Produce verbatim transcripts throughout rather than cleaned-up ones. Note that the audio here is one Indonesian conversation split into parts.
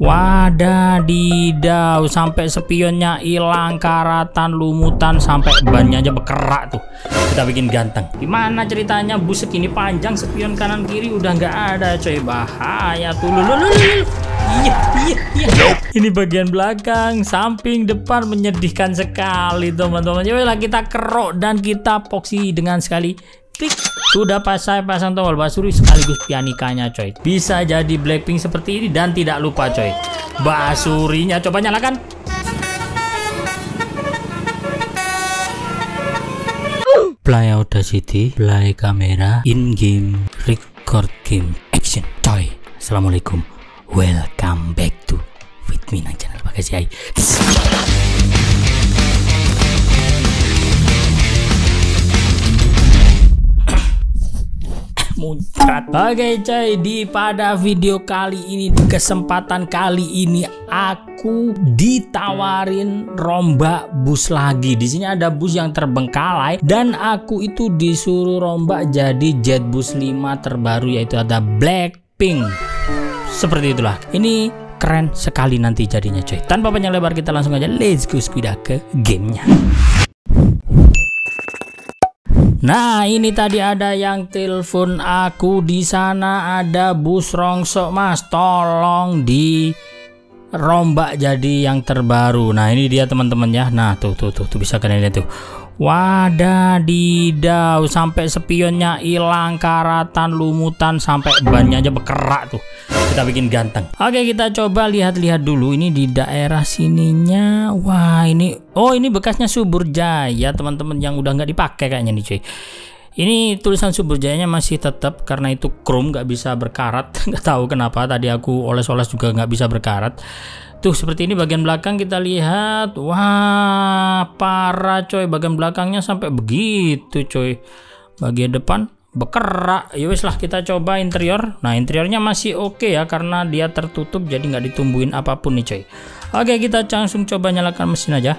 Wadadidaw, sampai spionnya hilang, karatan, lumutan, sampai bannya aja bekerak tuh. Kita bikin ganteng. Gimana ceritanya bus segini panjang, spion kanan kiri udah nggak ada coy. Bahaya tuh. Lulululul. Iya, iya, iya. Ini bagian belakang, samping, depan, menyedihkan sekali teman-teman. Coba kita kerok dan kita poksi dengan sekali klik. Sudah pas saya pasang tombol basuri sekaligus pianikanya coy. Bisa jadi Blackpink seperti ini dan tidak lupa coy, basurinya coba nyalakan. Play Audacity, play kamera, in game, record game, action coy. Assalamualaikum, welcome back to with me nang channel Bagasi Ai. Muncrat. Oke coy, di pada video kali ini, di kesempatan kali ini aku ditawarin rombak bus lagi. Di sini ada bus yang terbengkalai dan aku itu disuruh rombak jadi jet bus lima terbaru, yaitu ada Blackpink. Seperti itulah. Ini keren sekali nanti jadinya coy. Tanpa panjang lebar kita langsung aja let's go sepeda ke gamenya. Nah, ini tadi ada yang telepon aku, di sana ada bus rongsok mas, tolong di rombak jadi yang terbaru. Nah, ini dia teman-teman ya. Nah, tuh tuh tuh, tuh bisa kalian lihat tuh. Wadadidaw, sampai spionnya hilang, karatan, lumutan, sampai bannya aja bekerak tuh. Kita bikin ganteng. Oke, kita coba lihat-lihat dulu ini di daerah sininya. Wah, ini oh ini bekasnya Subur Jaya teman-teman, yang udah nggak dipakai kayaknya nih cuy. Ini tulisan Subur Jayanya masih tetap karena itu chrome, nggak bisa berkarat. Nggak tahu kenapa tadi aku oles-oles juga nggak bisa berkarat. Tuh seperti ini bagian belakang kita lihat. Wah, parah coy, bagian belakangnya sampai begitu coy. Bagian depan bekerak. Ya wes lah, kita coba interior. Nah, interiornya masih oke ya karena dia tertutup jadi nggak ditumbuhin apapun nih coy. Oke, kita langsung coba nyalakan mesin aja.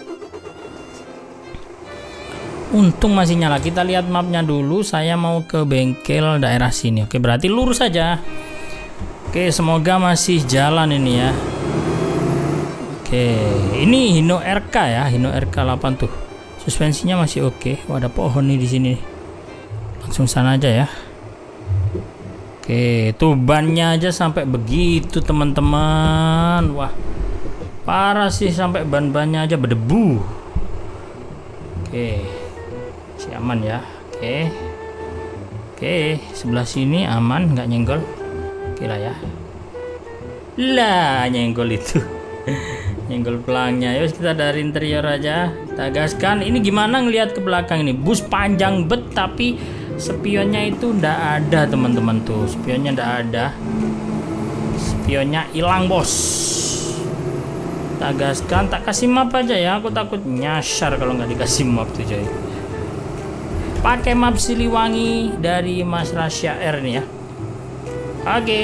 Untung masih nyala. Kita lihat mapnya dulu. Saya mau ke bengkel daerah sini. Oke, berarti lurus saja. Oke, semoga masih jalan ini ya. Oke, ini Hino R K ya, Hino R K delapan tuh. Suspensinya masih oke. Oh, ada pohon nih di sini. Langsung sana aja ya. Oke, tuh bannya aja sampai begitu teman-teman. Wah, parah sih, sampai ban-bannya aja berdebu. Oke, si aman ya. Oke, oke, sebelah sini aman, nggak nyenggol. Oke lah ya. Lah, nyenggol itu. Nyenggol pelangnya. Yuk kita dari interior aja, kita gaskan. Ini gimana ngelihat ke belakang ini, bus panjang bet tapi spionnya itu ndak ada teman-teman. Tuh spionnya ndak ada, spionnya hilang bos. Kita gaskan, tak kasih map aja ya, aku takut nyasar kalau nggak dikasih map tuh coy. Pakai map Siliwangi dari Mas Rasya R nih ya. Oke,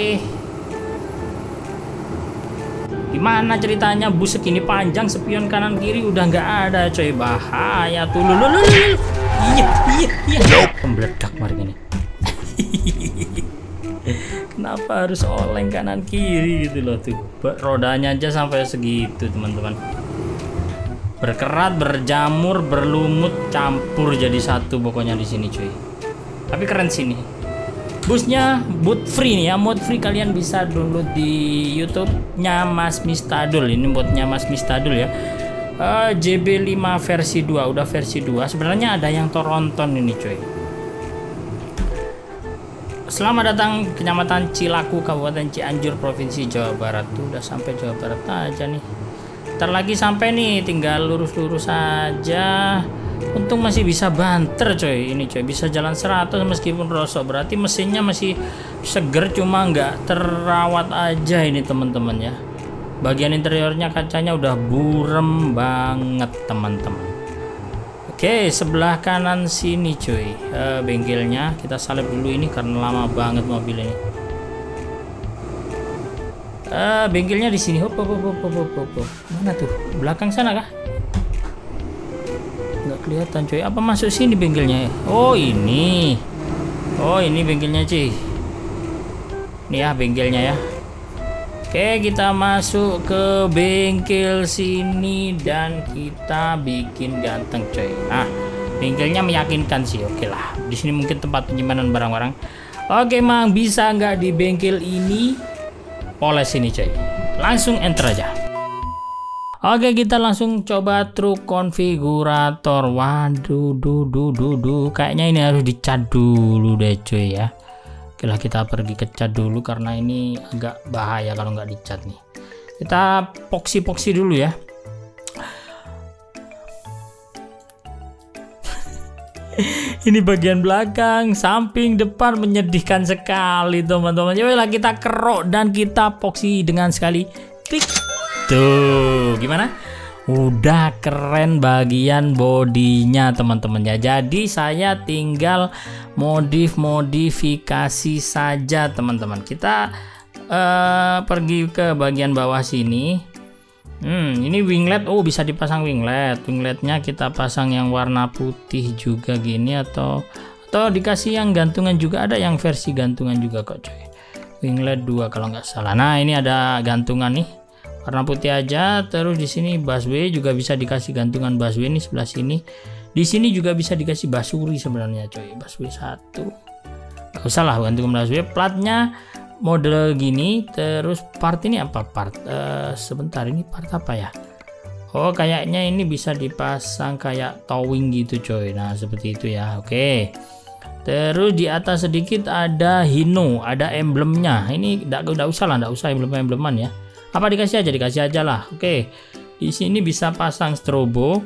gimana ceritanya bus segini panjang, spion kanan kiri udah nggak ada coy. Bahaya tuh. Lulululul. Iya, iya, iya. Pembeledak mari ini. Kenapa harus oleng kanan kiri gitu loh tuh. Rodanya aja sampai segitu teman-teman. Berkerat, berjamur, berlumut, campur jadi satu pokoknya di sini cuy. Tapi keren sini. Busnya boot free nih ya, mode free, kalian bisa download di YouTube-nya Mas Mistadul. Ini modnya Mas Mistadul ya. Uh, J B lima versi dua, udah versi dua. Sebenarnya ada yang Toronton ini coy. Selamat datang Kecamatan Cilaku, Kabupaten Cianjur, Provinsi Jawa Barat. Tuh udah sampai Jawa Barat aja nih. Ntar lagi sampai nih, tinggal lurus-lurus aja. Untung masih bisa banter coy, ini coy bisa jalan seratus meskipun rosok, berarti mesinnya masih seger, cuma nggak terawat aja ini teman-teman ya. Bagian interiornya kacanya udah burem banget teman-teman. Oke, sebelah kanan sini cuy, uh, bengkelnya kita salib dulu ini karena lama banget mobil ini. Uh, bengkelnya di sini. Hop, hop, hop, hop, hop, hop, hop. Mana tuh? Belakang sana kah? Nggak kelihatan cuy. Apa masuk sini bengkelnya? Oh ini. Oh ini bengkelnya cuy. Ini ya bengkelnya ya. Oke, kita masuk ke bengkel sini dan kita bikin ganteng coy. Nah, bengkelnya meyakinkan sih. Oke lah, di sini mungkin tempat penyimpanan barang-barang. Oke mang, bisa nggak di bengkel ini? Poles ini coy. Langsung enter aja. Oke, kita langsung coba truk konfigurator. Waduh, duh, duh, duh, duh. Kayaknya ini harus dicat dulu deh cuy ya. Oke lah, kita pergi ke cat dulu karena ini agak bahaya kalau nggak dicat nih. Kita poksi-poksi dulu ya. Ini bagian belakang, samping, depan menyedihkan sekali teman-teman. Ya lah, kita kerok dan kita poksi dengan sekali klik. Tuh, gimana? Udah keren bagian bodinya teman-teman ya. Jadi saya tinggal modif-modifikasi saja teman-teman. Kita uh, pergi ke bagian bawah sini. Hmm, ini winglet. Oh, bisa dipasang winglet. Wingletnya kita pasang yang warna putih juga gini, atau atau dikasih yang gantungan juga. Ada yang versi gantungan juga kok coy. Winglet dua kalau nggak salah. Nah, ini ada gantungan nih. Warna putih aja. Terus di sini busway juga bisa dikasih gantungan busway nih sebelah sini. Di sini juga bisa dikasih basuri sebenarnya coy. Busway satu. Gak usah lah gantungan busway. Platnya model gini. Terus part ini apa part? Uh, sebentar, ini part apa ya? Oh, kayaknya ini bisa dipasang kayak towing gitu coy. Nah, seperti itu ya. Oke. Terus di atas sedikit ada Hino, ada emblemnya. Ini enggak usah lah, enggak usah emblem-embleman ya. Apa dikasih aja, dikasih aja lah. Oke, di sini bisa pasang strobo.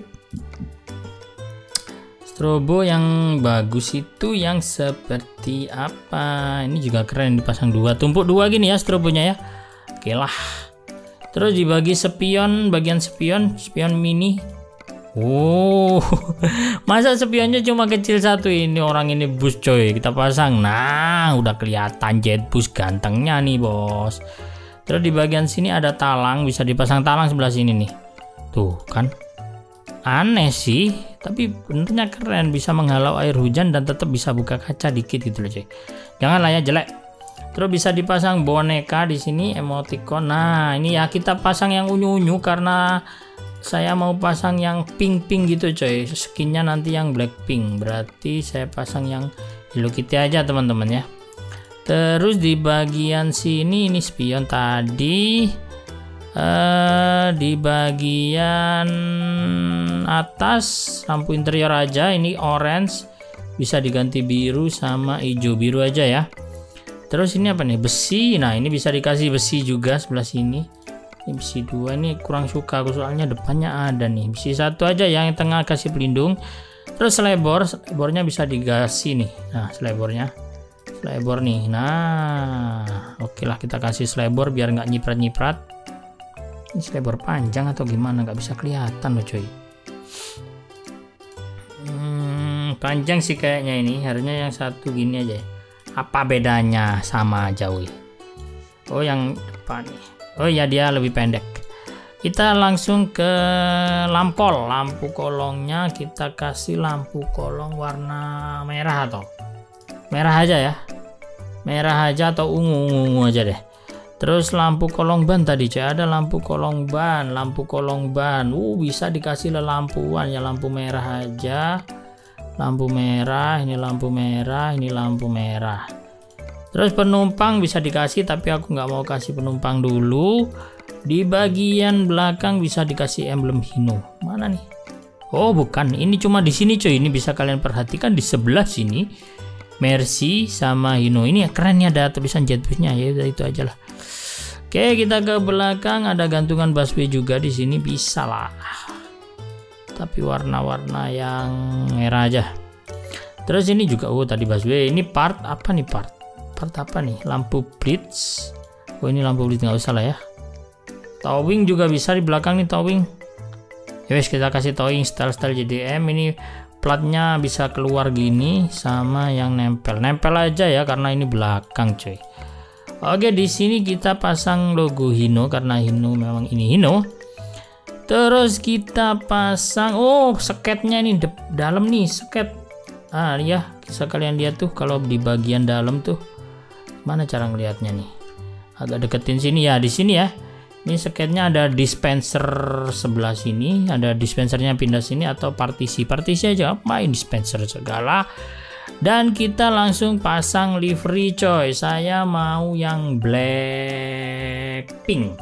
Strobo yang bagus itu yang seperti apa? Ini juga keren, dipasang dua, tumpuk dua gini ya strobonya ya. Oke lah. Terus dibagi spion, bagian spion, spion mini. Oh, masa spionnya cuma kecil satu? Ini orang ini bus coy, kita pasang. Nah, udah kelihatan jet bus gantengnya nih bos. Terus di bagian sini ada talang, bisa dipasang talang sebelah sini nih. Tuh kan, aneh sih, tapi benernya keren, bisa menghalau air hujan dan tetap bisa buka kaca dikit gitu loh cuy. Janganlah ya jelek. Terus bisa dipasang boneka di sini, emoticon. Nah, ini ya kita pasang yang unyu-unyu karena saya mau pasang yang pink-pink gitu coy. Skinnya nanti yang blackpink, berarti saya pasang yang Hello Kitty aja teman-teman ya. Terus di bagian sini ini spion tadi. Uh, di bagian atas lampu interior aja, ini orange, bisa diganti biru sama hijau, biru aja ya. Terus ini apa nih, besi. Nah, ini bisa dikasih besi juga sebelah sini. Ini besi dua, ini kurang suka aku soalnya depannya ada nih. Besi satu aja yang tengah kasih pelindung. Terus selebor, selebornya bisa dikasih nih. Nah, selebornya selebor nih. Nah, oke lah, kita kasih selebor biar nggak nyiprat-nyiprat. Ini selebor panjang atau gimana, nggak bisa kelihatan loh coy. Hmm, panjang sih kayaknya, ini harusnya yang satu gini aja. Apa bedanya? Sama aja wih. Oh, yang depan nih. Oh ya, dia lebih pendek. Kita langsung ke lampol. Lampu kolongnya kita kasih lampu kolong warna merah atau merah aja ya, merah aja atau ungu, ungu aja deh. Terus lampu kolong ban tadi coy, ada lampu kolong ban, lampu kolong ban. Uh, bisa dikasih lampuan ya, lampu merah aja, lampu merah, ini lampu merah, ini lampu merah. Terus penumpang bisa dikasih, tapi aku nggak mau kasih penumpang dulu. Di bagian belakang bisa dikasih emblem Hino. Mana nih? Oh bukan, ini cuma di sini coy. Ini bisa kalian perhatikan di sebelah sini. Mercy sama Hino, ini ya keren ya, ada tulisan jet busnya ya, itu aja lah. Oke, kita ke belakang, ada gantungan busway juga di sini, bisa lah. Tapi warna-warna yang merah aja. Terus ini juga, oh tadi busway, ini part apa nih part? Part apa nih? Lampu blitz. Oh ini lampu blitz nggak usah lah ya. Towing juga bisa di belakang nih towing. Ya wes, kita kasih towing style-style J D M. Ini platnya bisa keluar gini sama yang nempel nempel aja ya karena ini belakang coy. Oke, di sini kita pasang logo Hino karena Hino memang ini Hino. Terus kita pasang, oh sketnya ini dalam nih sket. Ah ya, bisa kalian lihat tuh kalau di bagian dalam tuh mana cara ngelihatnya nih. Atau deketin sini ya, di sini ya. Ini sketnya ada dispenser sebelah sini, ada dispensernya pindah sini atau partisi. Partisi aja, main dispenser segala. Dan kita langsung pasang livery coy. Saya mau yang Blackpink.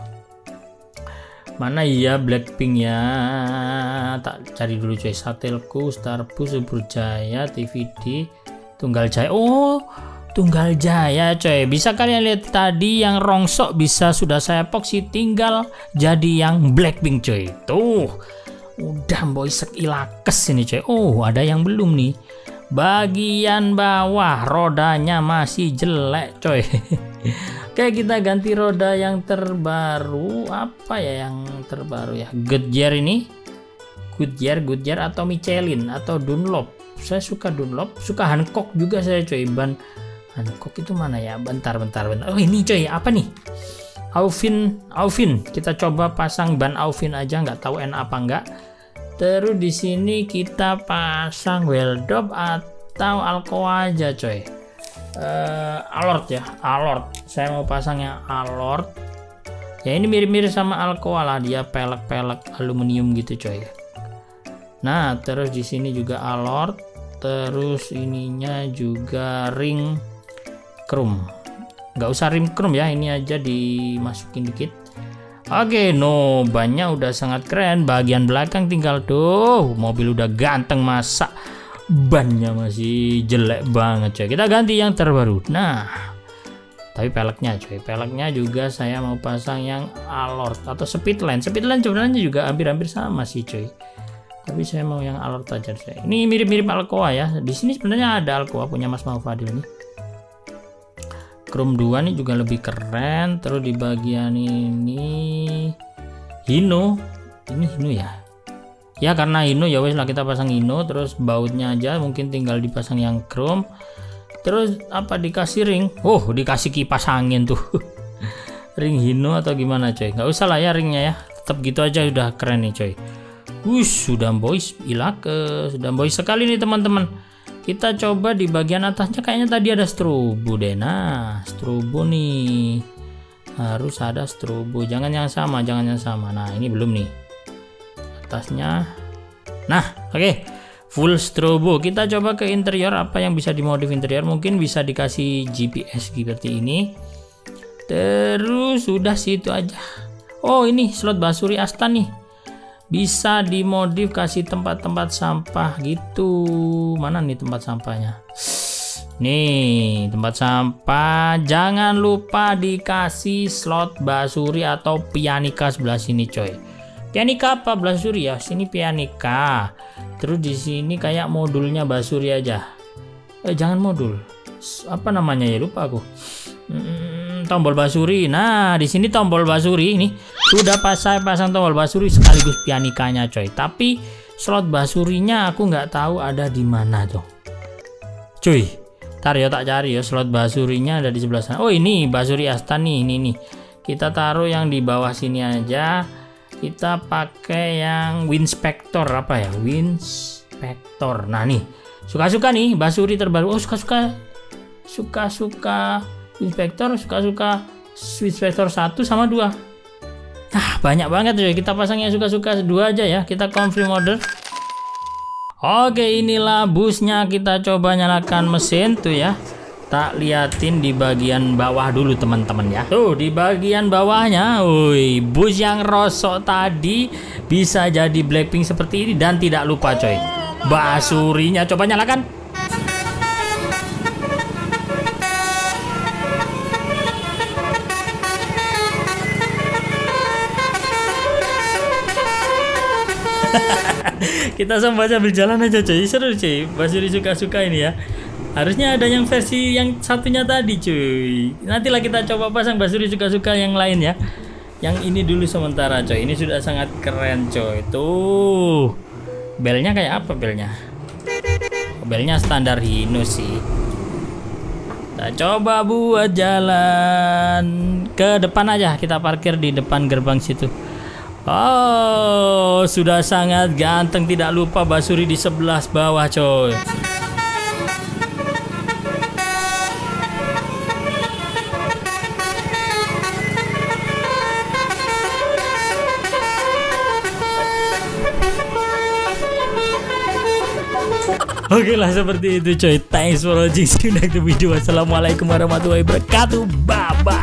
Mana ya Blackpink ya? Tak cari dulu coy. Satelku, Starbus, Subrujaya, T V D, Tunggal Jaya. Oh, Tunggal Jaya coy. Bisa kalian lihat tadi yang rongsok bisa sudah saya epoxy, tinggal jadi yang Blackpink coy. Tuh. Udah boy sekilakes ini coy. Oh, ada yang belum nih. Bagian bawah rodanya masih jelek coy. Oke, kita ganti roda yang terbaru. Apa ya yang terbaru ya? Goodyear ini. Goodyear, Goodyear atau Michelin atau Dunlop. Saya suka Dunlop, suka Hankook juga saya coy. Ban Hankook itu mana ya? Bentar, bentar, bentar. Oh ini coy, apa nih? Aufin, Aufin. Kita coba pasang ban Aufin aja, nggak tahu enak apa enggak. Terus di sini kita pasang Weldop atau Alcoa aja coy. Uh, Alort ya, Alort. Saya mau pasang yang Alort. Ya ini mirip-mirip sama Alcoa lah, dia pelek-pelek aluminium gitu coy. Nah, terus di sini juga Alort. Terus ininya juga ring chrome. Nggak usah rim chrome ya, ini aja dimasukin dikit. Oke, no, bannya udah sangat keren. Bagian belakang tinggal tuh, mobil udah ganteng, masa bannya masih jelek banget coy. Kita ganti yang terbaru. Nah, tapi peleknya coy, peleknya juga saya mau pasang yang Alort atau Speedline. Speedline sebenarnya juga hampir-hampir sama sih coy. Tapi saya mau yang Alort aja coy. Ini mirip-mirip Alcoa ya. Di sini sebenarnya ada Alcoa punya Mas Mau Fadil nih. Chrome dua nih juga lebih keren. Terus di bagian ini Hino, ini Hino ya. Ya karena Hino ya wes lah kita pasang Hino. Terus bautnya aja mungkin tinggal dipasang yang chrome. Terus apa dikasih ring? Oh dikasih kipas angin tuh. Ring Hino atau gimana coy? Nggak usah lah ya ringnya ya. Tetap gitu aja udah keren nih coy. Wush, sudah boys, ilake, sudah boys sekali nih teman-teman. Kita coba di bagian atasnya kayaknya tadi ada strobo deh. Nah, strobo nih. Harus ada strobo. Jangan yang sama, jangan yang sama. Nah, ini belum nih. Atasnya. Nah, oke. Okay. Full strobo. Kita coba ke interior apa yang bisa dimodif interior. Mungkin bisa dikasih G P S seperti ini. Terus sudah situ aja. Oh, ini slot Basuri Asta nih. Bisa dimodif kasih tempat-tempat sampah gitu. Mana nih tempat sampahnya? Nih tempat sampah. Jangan lupa dikasih slot Basuri atau Pianika sebelah sini coy. Pianika apa Basuri ya? Sini Pianika. Terus di sini kayak modulnya Basuri aja. Eh jangan modul. Apa namanya ya, lupa aku. Hmm, tombol Basuri. Nah di sini tombol Basuri ini sudah pas saya pasang tombol Basuri sekaligus Pianikanya coy. Tapi slot Basurinya aku nggak tahu ada di mana tuh. Cuy, ntar ya tak cari ya, slot Basurinya ada di sebelah sana. Oh ini Basuri Asta nih, ini nih. Kita taruh yang di bawah sini aja. Kita pakai yang Winspector apa ya? Winspector. Nah nih, suka-suka nih Basuri terbaru. Oh suka-suka, suka-suka Winspector, suka-suka Winspector satu sama dua. Ah banyak banget ya, kita pasang yang suka-suka dua aja ya. Kita confirm order. Oke, inilah busnya. Kita coba nyalakan mesin tuh ya. Tak liatin di bagian bawah dulu teman-teman ya. Tuh di bagian bawahnya, woi, bus yang rosok tadi bisa jadi Blackpink seperti ini. Dan tidak lupa coy, Basurinya. Coba nyalakan. Kita sambil sambil jalan aja coy, seru coy. Basuri suka-suka ini ya. Harusnya ada yang versi yang satunya tadi cuy. Nantilah kita coba pasang Basuri suka-suka yang lain ya. Yang ini dulu sementara coy. Ini sudah sangat keren coy. Tuh belnya kayak apa belnya? Belnya standar Hino sih. Kita coba buat jalan ke depan aja. Kita parkir di depan gerbang situ. Oh, sudah sangat ganteng. Tidak lupa Basuri di sebelah bawah coy. Oke lah seperti itu coy. Thanks for watching. See you next video. Wassalamualaikum warahmatullahi wabarakatuh. Bye bye.